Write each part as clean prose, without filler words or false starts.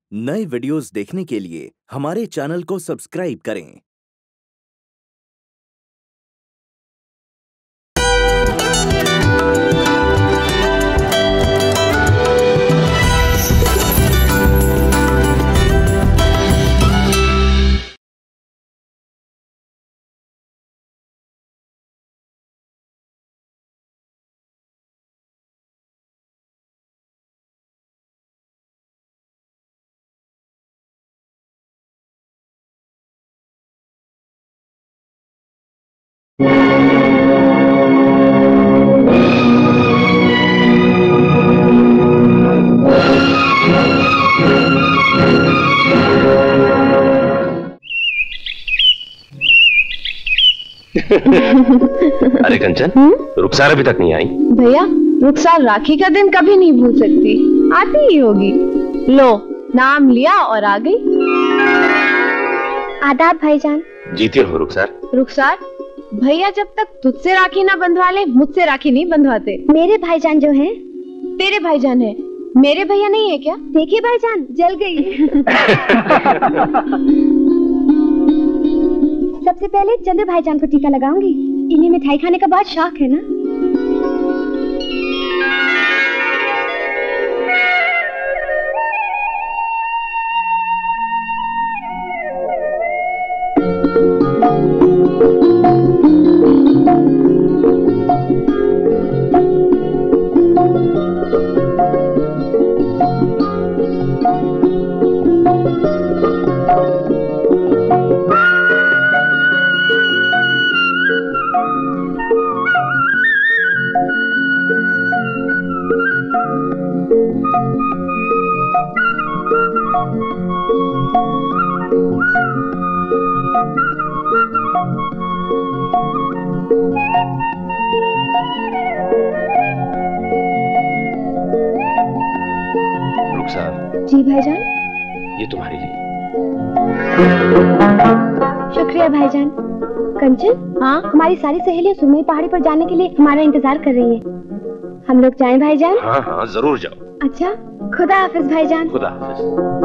नए वीडियोस देखने के लिए हमारे चैनल को सब्सक्राइब करें। अरे कंचन, रुखसार अभी तक नहीं आई। भैया, रुखसार राखी का दिन कभी नहीं भूल सकती, आती ही होगी। लो, नाम लिया और आ गई। आदाब भाईजान। जीती हो रुखसार। रुखसार, भैया जब तक तुझसे राखी ना बंधवा ले, मुझसे राखी नहीं बंधवाते। मेरे भाईजान जो हैं, तेरे भाईजान है, मेरे भैया नहीं है क्या? देखिए भाईजान, जल गई। सबसे पहले चंद्र भाईजान को टीका लगाऊंगी। इन्हें मिठाई खाने का बहुत शौक है ना। जी भाईजान। ये तुम्हारे लिए। शुक्रिया भाईजान। कंचन, हाँ? हमारी सारी सहेलियां सुरमई पहाड़ी पर जाने के लिए हमारा इंतजार कर रही हैं। हम लोग जाएं भाईजान? हाँ हाँ, जरूर जाओ। अच्छा, खुदा हाफिज भाईजान। खुदा हाफिज।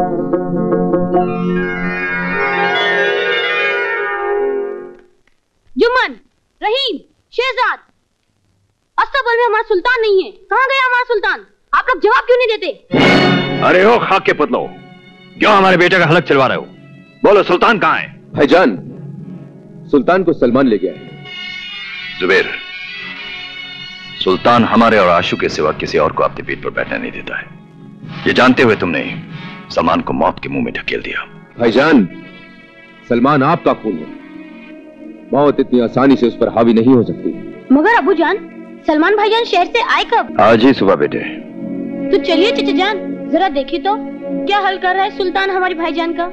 जुम्मन, रहीम, शेहजाद, अस्तबल में हमारा सुल्तान नहीं है। कहाँ गया हमारा सुल्तान? आप लोग जवाब क्यों नहीं देते? अरे ओ खाक के पुतलो, क्यों हमारे बेटे का हलक चलवा रहे हो? बोलो, सुल्तान कहाँ है? भाईजान, सुल्तान को सलमान ले गया है। जुबैर, सुल्तान हमारे और आशु के सिवा किसी और को अपने पीठ पर बैठने नहीं देता है। ये जानते हुए तुमने सलमान को मौत के मुंह में ढकेल दिया। भाईजान, सलमान आपका खून है। मौत इतनी आसानी से उस पर हावी नहीं हो सकती। मगर अबू जान, सलमान भाईजान शहर से आए कब? आज ही सुबह बेटे। तो चलिए चचा जान, जरा देखिए तो क्या हल कर रहा है सुल्तान हमारे भाईजान का।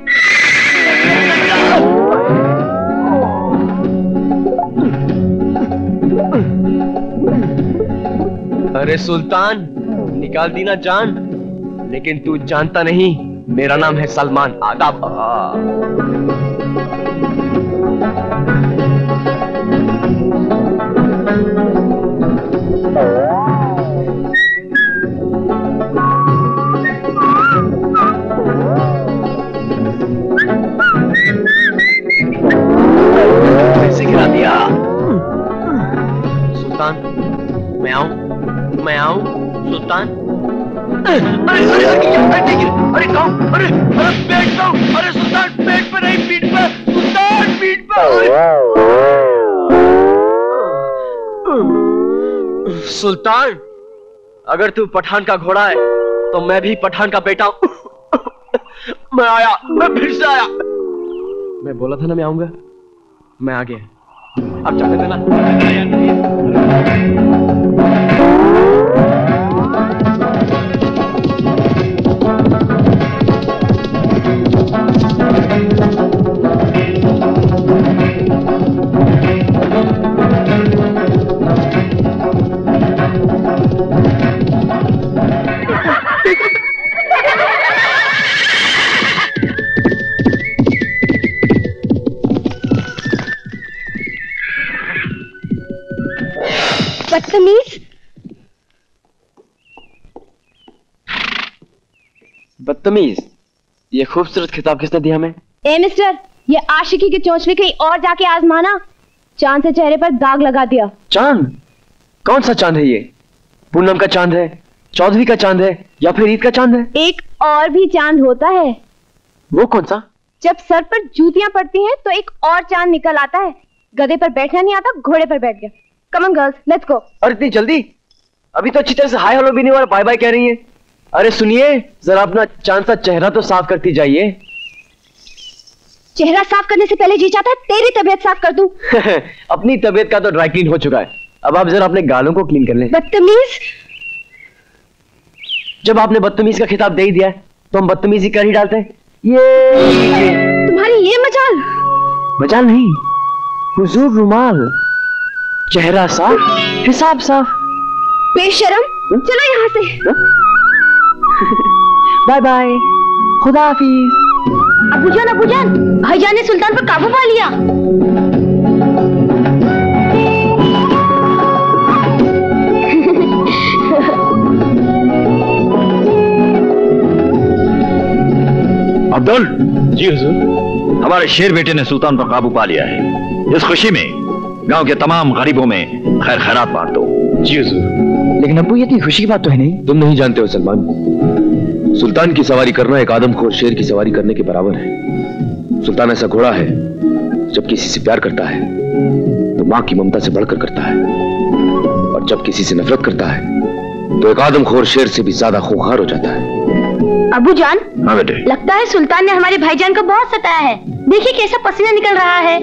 अरे सुल्तान, निकाल दी ना जान, लेकिन तू जानता नहीं मेरा नाम है सलमान। आदाब। कैसे गिरा दिया? सुल्तान, मैं आऊं सुल्तान। अरे अरे अरे कौन? अरे पेट पे। अरे सुल्तान, पेट पे नहीं, पीठ पे। सुल्तान, पीठ पे। सुल्तान, अगर तू पठान का घोड़ा है तो मैं भी पठान का बेटा हूं। मैं आया, मैं फिर से आया। मैं बोला था ना मैं आऊंगा, मैं आ गया। अब चलने देना। बदतमीज। बदतमीज? ये खूबसूरत खिताब किसने दिया हमें? ए मिस्टर, ये आशिकी की चोंचली कहीं और जाके आजमाना। चांद से चेहरे पर दाग लगा दिया। चांद? कौन सा चांद है ये? पूनम का चांद है, चौदहवीं का चांद है, या फिर ईद का चांद है? एक और भी चांद होता है। वो कौन सा? जब सर पर जूतियां पड़ती हैं तो एक और चांद निकल आता है। गधे पर बैठना नहीं आता, घोड़े पर बैठ गया। Come on girls, let's go. और इतनी जल्दी? अभी तो अच्छी तरह से हाय हेलो भी नहीं हुआ, बाय बाय कह रही है। अरे सुनिए, जरा अपना चांद सा चेहरा तो साफ करती जाइए। चेहरा साफ करने से पहले जी चाहता है तेरी तबीयत साफ कर दूं। अपनी तबीयत का तो ड्राई क्लीन हो चुका है, अब आप जरा अपने गालों को क्लीन कर लें। बदतमीज। जब आपने बदतमीज का खिताब दे ही दिया है तो हम बदतमीजी कर ही डालते हैं। ये तुम्हारी ये मजाल। मजाल नहीं, हुजूर रुमाल, चेहरा साफ, हिसाब साफ। बेशरम, चलो यहाँ से। बाय बाय, खुदा हाफिज। अबूजान, भाईजान ने सुल्तान पर काबू पा लिया। अब्दुल। जी हुजूर। हमारे शेर बेटे ने सुल्तान पर काबू पा लिया है। इस खुशी में गांव के तमाम गरीबों में खैर खैरात बांट दो। जी हुजूर। लेकिन अब्बू, ये इतनी खुशी की बात तो है नहीं। तुम नहीं जानते हो सलमान, सुल्तान की सवारी करना एक आदमखोर शेर की सवारी करने के बराबर है। सुल्तान ऐसा घोड़ा है, जब किसी से प्यार करता है तो मां की ममता से बढ़कर करता है, और जब किसी से नफरत करता है तो एक आदमखोर शेर से भी ज्यादा खूंखार हो जाता है। अबूजान, हाँ बेटे। लगता है सुल्तान ने हमारे भाईजान को बहुत सताया है। देखिए कैसा पसीना निकल रहा है।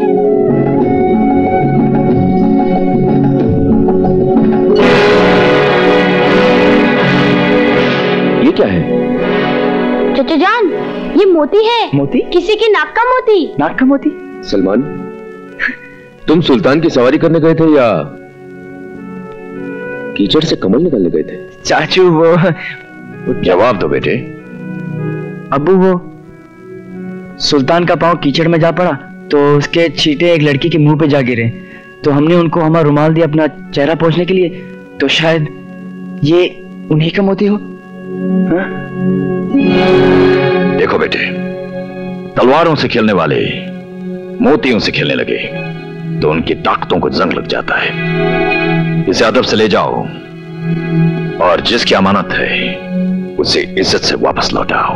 ये क्या है? चाचा जान, ये मोती है। मोती? किसी की नाक का मोती। नाक का मोती? सलमान, तुम सुल्तान की सवारी करने गए थे या कीचड़ से कमल निकालने गए थे? चाचू वो जवाब दो बेटे। अब्बू, वो सुल्तान का पांव कीचड़ में जा पड़ा तो उसके छींटे एक लड़की के मुंह पे जा गिरे, तो हमने उनको हमारा रुमाल दिया अपना चेहरा पोंछने के लिए, तो शायद ये उन्हीं का मोती हो। हाँ? देखो बेटे, तलवारों से खेलने वाले मोतियों से खेलने लगे तो उनकी ताकतों को जंग लग जाता है। इसे अदब से ले जाओ और जिसकी अमानत है उसे इज्जत से वापस लौटाओ।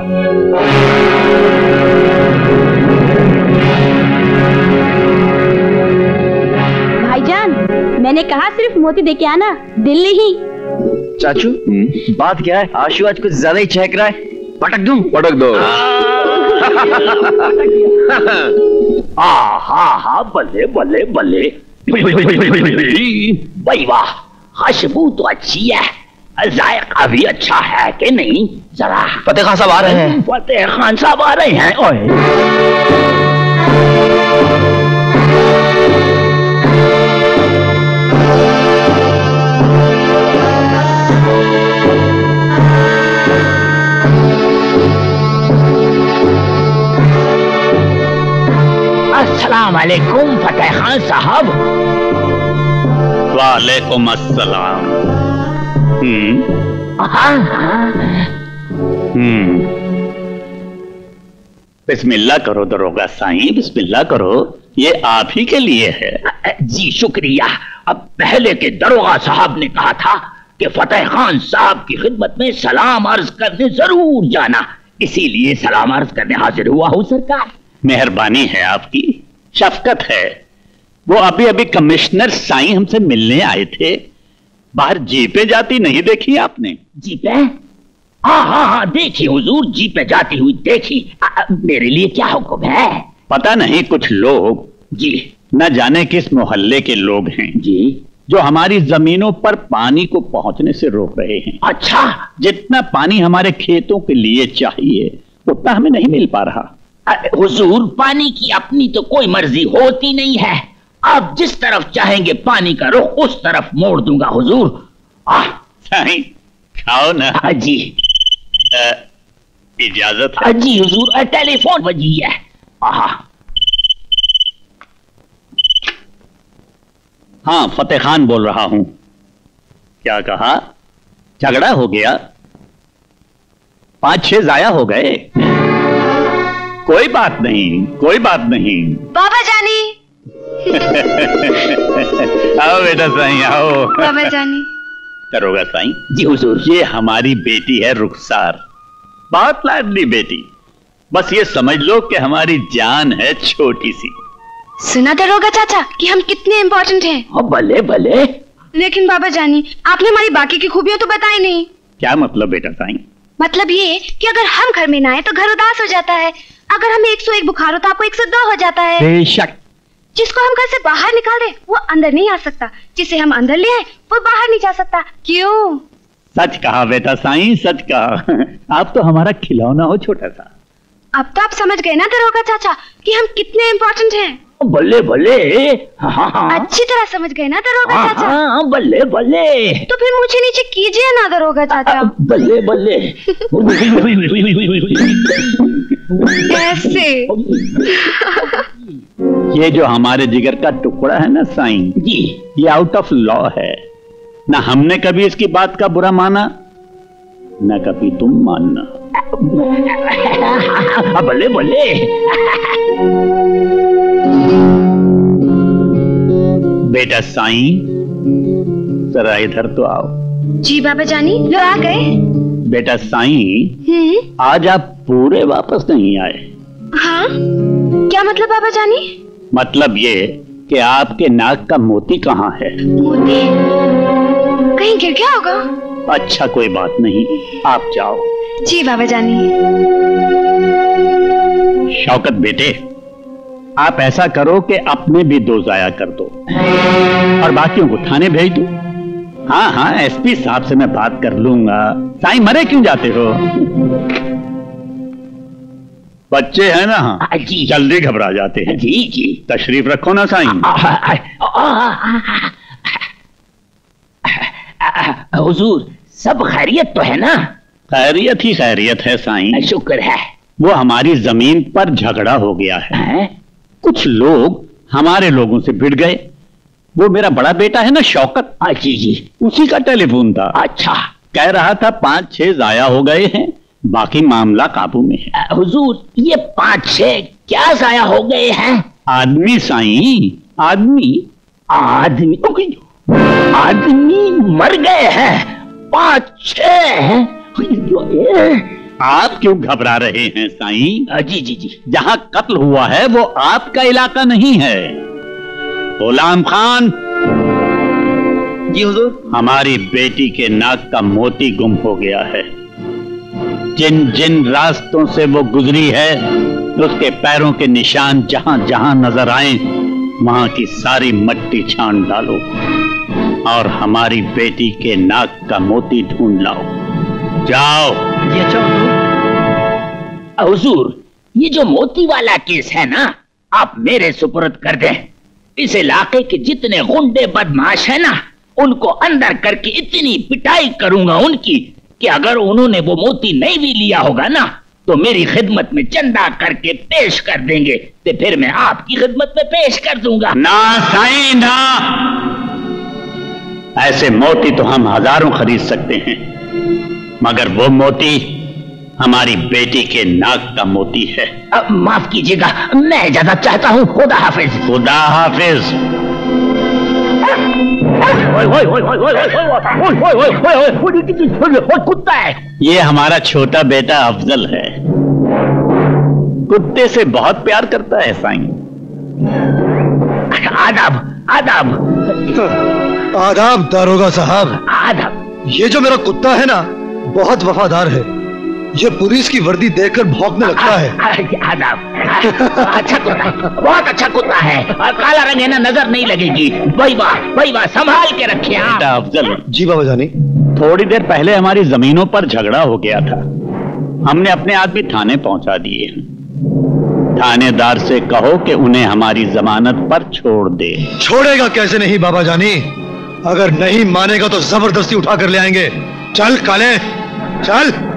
भाईजान, मैंने कहा सिर्फ मोती देके आना, दिल नहीं। चाचू, बात क्या है? आशु आज कुछ ज्यादा ही चहक रहा है। पटक दूं? पटक दो। हाँ, बल्ले बल्ले बल्ले। भाई वाह, खुशबू तो अच्छी है, जायका भी अच्छा है कि नहीं? जरा फतेह खान साहब आ रहे हैं। फतेह खान साहब आ रहे हैं। ओए अस्सलाम वालेकुम फतेह खान साहब। वालेकुम अस्सलाम। बिस्मिल्लाह करो दरोगा साईं, बिस्मिल्लाह करो, ये आप ही के लिए है। जी शुक्रिया। अब पहले के दरोगा साहब ने कहा था कि फतेह खान साहब की खिदमत में सलाम अर्ज करने जरूर जाना, इसीलिए सलाम अर्ज करने हाजिर हुआ हूँ सरकार। मेहरबानी है आपकी, शफकत है। वो अभी अभी कमिश्नर साईं हमसे मिलने आए थे। बाहर जीपें जाती नहीं देखी आपने? जीपें? हाँ, देखी हुजूर, जीपें जाती हुई देखी। मेरे लिए क्या हुक्म है? पता नहीं, कुछ लोग जी न जाने किस मोहल्ले के लोग हैं जी, जो हमारी जमीनों पर पानी को पहुंचने से रोक रहे हैं। अच्छा, जितना पानी हमारे खेतों के लिए चाहिए उतना हमें नहीं मिल पा रहा। हुजूर, पानी की अपनी तो कोई मर्जी होती नहीं है। आप जिस तरफ चाहेंगे पानी का रुख उस तरफ मोड़ दूंगा हुजूर। साईं, खाओ ना। जी इजाजत है? जी हुजूर, टेलीफोन बजी है। हाँ, फतेह खान बोल रहा हूं। क्या कहा? झगड़ा हो गया? 5-6 जाया हो गए? कोई बात नहीं, कोई बात नहीं। बाबा जानी। आओ बेटा साईं, आओ। बाबा जानी। दरोगा साईं। जी हुजूर। ये हमारी बेटी है रुखसार, बहुत लाडली बेटी। बस ये समझ लो कि हमारी जान है छोटी सी। सुना दरोगा चाचा कि हम कितने इम्पोर्टेंट हैं। भले भले। लेकिन बाबा जानी, आपने हमारी बाकी की खूबियां तो बताई नहीं। क्या मतलब बेटा साईं? मतलब ये कि अगर हम घर में ना आए तो घर उदास हो जाता है। अगर हमें 101 बुखार हो तो आपको 102 हो जाता है। बेशक। जिसको हम घर से बाहर निकाल दे वो अंदर नहीं आ सकता, जिसे हम अंदर ले आए वो बाहर नहीं जा सकता। क्यों? सच कहा बेटा साईं, सच कहा। आप तो हमारा खिलौना हो छोटा सा। अब तो आप समझ गए ना दरोगा चाचा कि हम कितने इम्पोर्टेंट हैं। बल्ले बल्ले। हाँ। अच्छी तरह समझ गए ना दरोगा चाचा? हाँ, बल्ले बल्ले। तो फिर मुझे नीचे कीजिए ना दरोगा चाचा। बल्ले बल्ले। कैसे? ये जो हमारे जिगर का टुकड़ा है ना साईं जी, ये आउट ऑफ लॉ है। ना हमने कभी इसकी बात का बुरा माना, ना कभी तुम मानना। बल्ले बल्ले। बेटा साईं, जरा इधर तो आओ। जी बाबा जानी, लो आ गए। बेटा साईं, आज आप पूरे वापस नहीं आए। हाँ? क्या मतलब बाबा जानी? मतलब ये कि आपके नाक का मोती कहाँ है? मोती? कहीं गिर गया होगा। अच्छा कोई बात नहीं, आप जाओ। जी बाबा जानी। शौकत बेटे, आप ऐसा करो कि अपने भी 2 जाया कर दो और बाकियों को थाने भेज दो। हाँ हाँ, एसपी साहब से मैं बात कर लूंगा। साईं मरे क्यों जाते हो? बच्चे हैं ना? हाँ जी। जल्दी घबरा जाते हैं। जी जी। तशरीफ रखो ना साईं। हुजूर, सब खैरियत तो है ना? खैरियत ही खैरियत है साईं। शुक्र है। वो हमारी जमीन पर झगड़ा हो गया है। कुछ लोग हमारे लोगों से भिड़ गए। वो मेरा बड़ा बेटा है ना शौकत, जी जी, उसी का टेलीफोन था। अच्छा। कह रहा था 5-6 जाया हो गए हैं, बाकी मामला काबू में है। हुजूर, ये 5-6 क्या जाया हो गए हैं? आदमी साईं, आदमी। आदमी मर गए हैं? 5-6? आप क्यों घबरा रहे हैं साईं? जी जी जी। जहां कत्ल हुआ है वो आपका इलाका नहीं है। गुलाम खान। जी हुजूर। हमारी बेटी के नाक का मोती गुम हो गया है। जिन जिन रास्तों से वो गुजरी है उसके पैरों के निशान जहां जहां नजर आए वहां की सारी मट्टी छान डालो और हमारी बेटी के नाक का मोती ढूंढ लाओ। जाओ। जी अच्छा हुजूर, ये जो मोती वाला केस है ना, आप मेरे सुपुर्द कर दें। इस इलाके के जितने गुंडे बदमाश है ना, उनको अंदर करके इतनी पिटाई करूंगा उनकी कि अगर उन्होंने वो मोती नहीं भी लिया होगा ना तो मेरी खिदमत में चंदा करके पेश कर देंगे, तो फिर मैं आपकी खिदमत में पेश कर दूंगा। ना साईं ना, ऐसे मोती तो हम हजारों खरीद सकते हैं, मगर वो मोती हमारी बेटी के नाक का मोती है। माफ कीजिएगा, मैं इजाजत चाहता हूँ। खुदा हाफिज। खुदा हाफिज। कुत्ता है। ये हमारा छोटा बेटा अफजल है, कुत्ते से बहुत प्यार करता है साईं। आदाब आदाब। आदाब दारोगा साहब। आदाब। ये जो मेरा कुत्ता है ना बहुत वफादार है, ये पुलिस की वर्दी देखकर भौंकने लगता है। आदाब। अच्छा कुत्ता है, बहुत अच्छा कुत्ता है और काला रंग है ना, नजर नहीं लगेगी। भाई वाह संभाल के रखे आप। बेटा अफजल। जी बाबा जानी। थोड़ी देर पहले हमारी जमीनों पर झगड़ा हो गया था, हमने अपने आदमी थाने पहुंचा दिए। थानेदार से कहो कि उन्हें हमारी जमानत पर छोड़ दे। छोड़ेगा कैसे नहीं बाबा जानी, अगर नहीं मानेगा तो जबरदस्ती उठा कर ले आएंगे। चल काले चल।